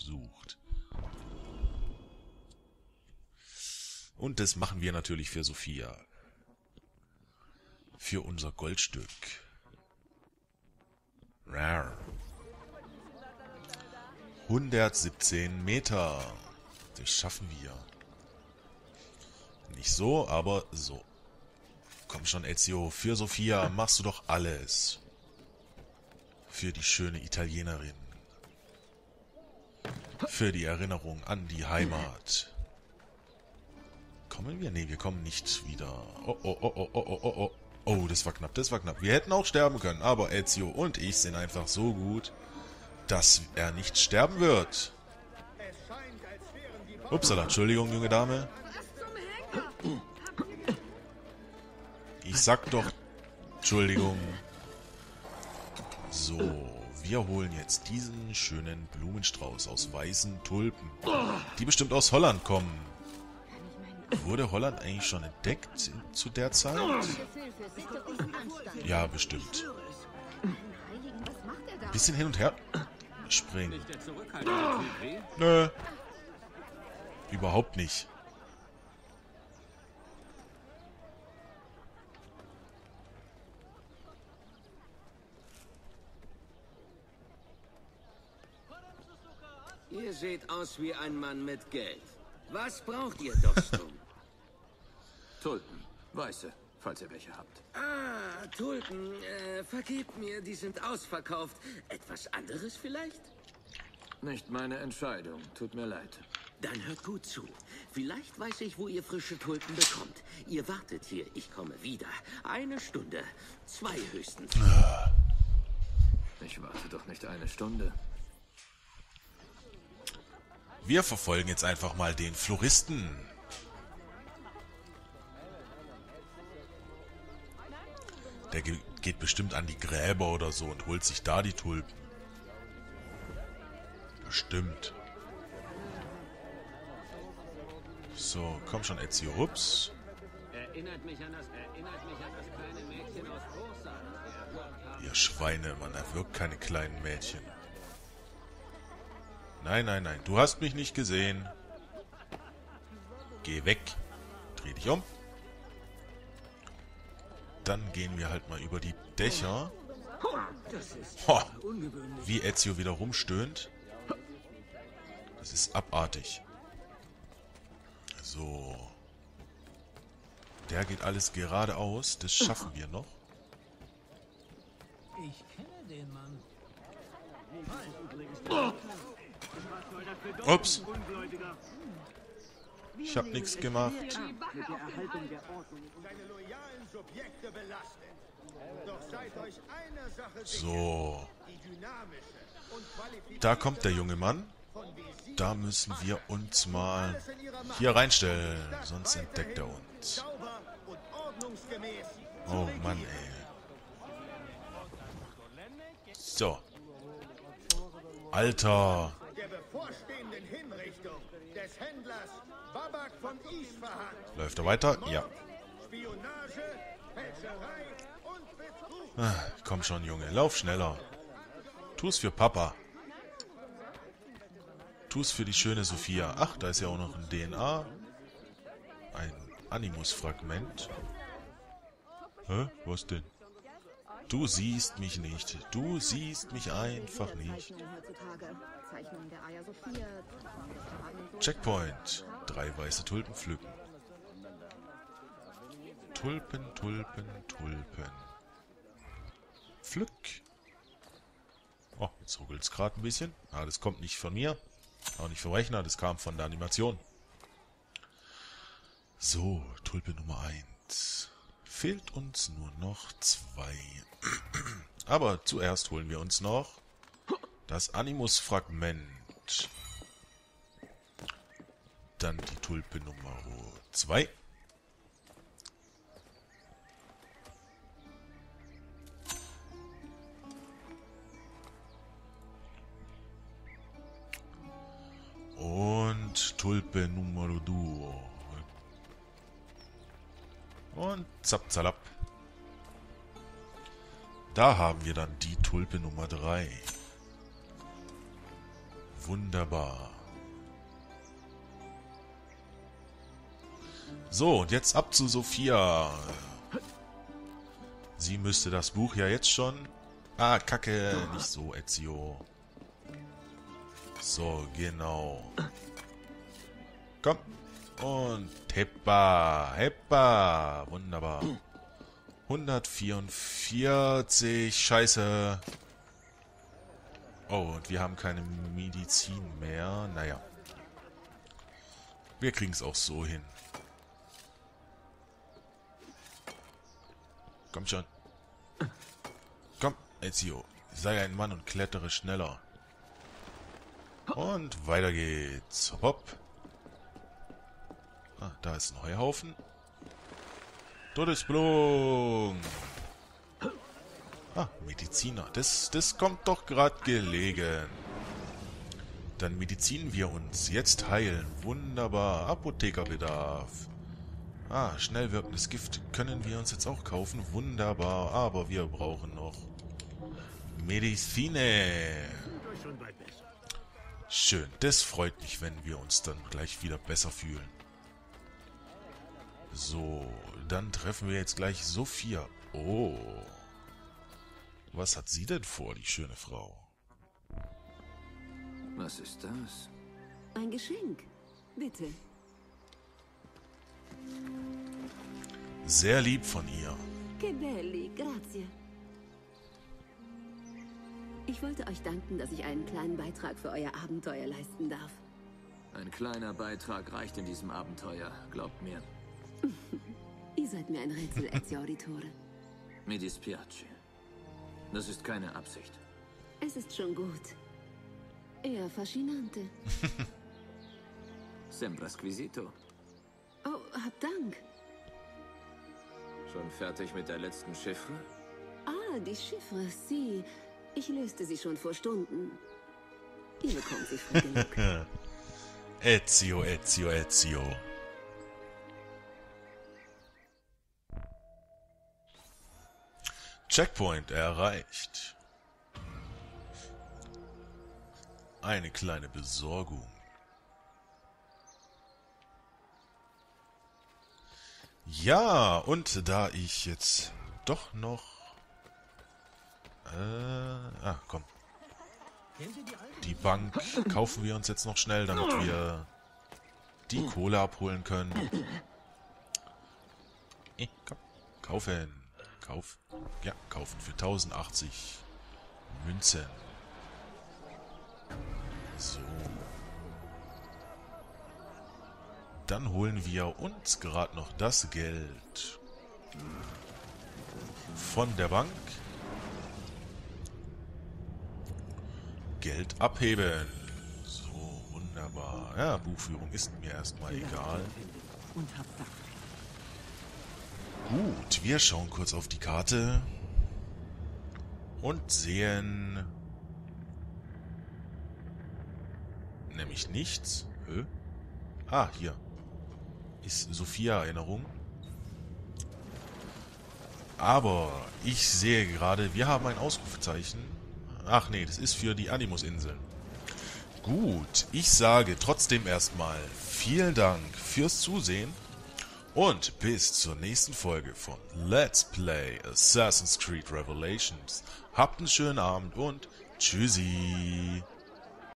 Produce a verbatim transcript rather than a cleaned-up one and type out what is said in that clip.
sucht. Und das machen wir natürlich für Sophia. Für unser Goldstück. Rar. hundertsiebzehn Meter. Das schaffen wir. Nicht so, aber so. Komm schon, Ezio. Für Sophia machst du doch alles. Für die schöne Italienerin. Für die Erinnerung an die Heimat. Kommen wir? Nee, wir kommen nicht wieder. Oh, oh, oh, oh, oh, oh, oh. Oh, das war knapp, das war knapp. Wir hätten auch sterben können, aber Ezio und ich sind einfach so gut, dass er nicht sterben wird. Upsala, Entschuldigung, junge Dame. Ich sag doch, Entschuldigung. So, wir holen jetzt diesen schönen Blumenstrauß aus weißen Tulpen, die bestimmt aus Holland kommen. Wurde Holland eigentlich schon entdeckt zu der Zeit? Ja, bestimmt. Bisschen hin und her springen. Nö. Überhaupt nicht. Ihr seht aus wie ein Mann mit Geld. Was braucht ihr, Dostum? Tulpen. Weiße, falls ihr welche habt. Ah, Tulpen. Äh, vergebt mir, die sind ausverkauft. Etwas anderes vielleicht? Nicht meine Entscheidung. Tut mir leid. Dann hört gut zu. Vielleicht weiß ich, wo ihr frische Tulpen bekommt. Ihr wartet hier, ich komme wieder. Eine Stunde. Zwei höchstens. Ich warte doch nicht eine Stunde. Wir verfolgen jetzt einfach mal den Floristen. Der ge geht bestimmt an die Gräber oder so und holt sich da die Tulpen. Bestimmt. So, komm schon, Ezio. Ups. Erinnert mich an das, erinnert mich an das kleine Mädchen aus Großsand. Ihr Schweine, man erwürgt keine kleinen Mädchen. Nein, nein, nein. Du hast mich nicht gesehen. Geh weg. Dreh dich um. Dann gehen wir halt mal über die Dächer. Ho, wie Ezio wieder rumstöhnt. Das ist abartig. So. Der geht alles geradeaus. Das schaffen wir noch. Ich kenne den Mann. Ups. Ich hab nichts gemacht. So. Da kommt der junge Mann. Da müssen wir uns mal hier reinstellen, sonst entdeckt er uns. Oh Mann, ey. So. Alter. Läuft er weiter? Ja. Ah, komm schon, Junge. Lauf schneller. Tu's für Papa. Tu's für die schöne Sophia. Ach, da ist ja auch noch ein D N A. Ein Animus-Fragment. Hä? Was denn? Du siehst mich nicht. Du siehst mich einfach nicht. Checkpoint. Drei weiße Tulpen pflücken. Tulpen, Tulpen, Tulpen. Pflück. Oh, jetzt ruckelt es gerade ein bisschen. Ah, das kommt nicht von mir. Auch nicht vom Rechner, das kam von der Animation. So, Tulpe Nummer eins. Fehlt uns nur noch zwei. Aber zuerst holen wir uns noch das Animus-Fragment. Dann die Tulpe Nummer zwei. Und Tulpe Nummer zwei. Und zapp, zalapp. Da haben wir dann die Tulpe Nummer drei. Wunderbar. So, und jetzt ab zu Sophia. Sie müsste das Buch ja jetzt schon... Ah, Kacke, nicht so, Ezio. So, genau. Komm. Und Heppa, Heppa. Wunderbar. hundertvierundvierzig, scheiße. Oh, und wir haben keine Medizin mehr. Naja. Wir kriegen es auch so hin. Komm schon. Komm, Ezio. Sei ein Mann und klettere schneller. Und weiter geht's. Hopp. Ah, da ist ein Heuhaufen. Todesblung. Ah, Mediziner. Das, das kommt doch gerade gelegen. Dann medizinen wir uns. Jetzt heilen. Wunderbar. Apothekerbedarf. Ah, schnell wirkendes Gift können wir uns jetzt auch kaufen. Wunderbar. Aber wir brauchen noch Medizine. Schön. Das freut mich, wenn wir uns dann gleich wieder besser fühlen. So, dann treffen wir jetzt gleich Sophia. Oh. Was hat sie denn vor, die schöne Frau? Was ist das? Ein Geschenk. Bitte. Sehr lieb von ihr. Che belli, grazie. Ich wollte euch danken, dass ich einen kleinen Beitrag für euer Abenteuer leisten darf. Ein kleiner Beitrag reicht in diesem Abenteuer, glaubt mir. Ihr seid mir ein Rätsel, Ezio Auditore. Mi dispiace. Das ist keine Absicht. Es ist schon gut. Eher fascinante. Sembra squisito. Oh, habt Dank. Schon fertig mit der letzten Chiffre? Ah, die Chiffre, sie. Ich löste sie schon vor Stunden. Ihr bekommt sie früh genug. Ezio, Ezio, Ezio. Checkpoint erreicht. Eine kleine Besorgung. Ja, und da ich jetzt doch noch... Äh, ah, komm. Die Bank kaufen wir uns jetzt noch schnell, damit wir die Kohle abholen können. Eh, komm. Kaufen. Kauf. Ja, kaufen für tausendachtzig Münzen. So. Dann holen wir uns gerade noch das Geld von der Bank. Geld abheben. So, wunderbar. Ja, Buchführung ist mir erstmal egal. Gut, wir schauen kurz auf die Karte und sehen nämlich nichts. Hö? Ah, hier ist Sophia-Erinnerung. Aber ich sehe gerade, wir haben ein Ausrufezeichen. Ach nee, das ist für die Animus-Inseln. Gut, ich sage trotzdem erstmal vielen Dank fürs Zusehen und bis zur nächsten Folge von Let's Play Assassin's Creed Revelations. Habt einen schönen Abend und tschüssi.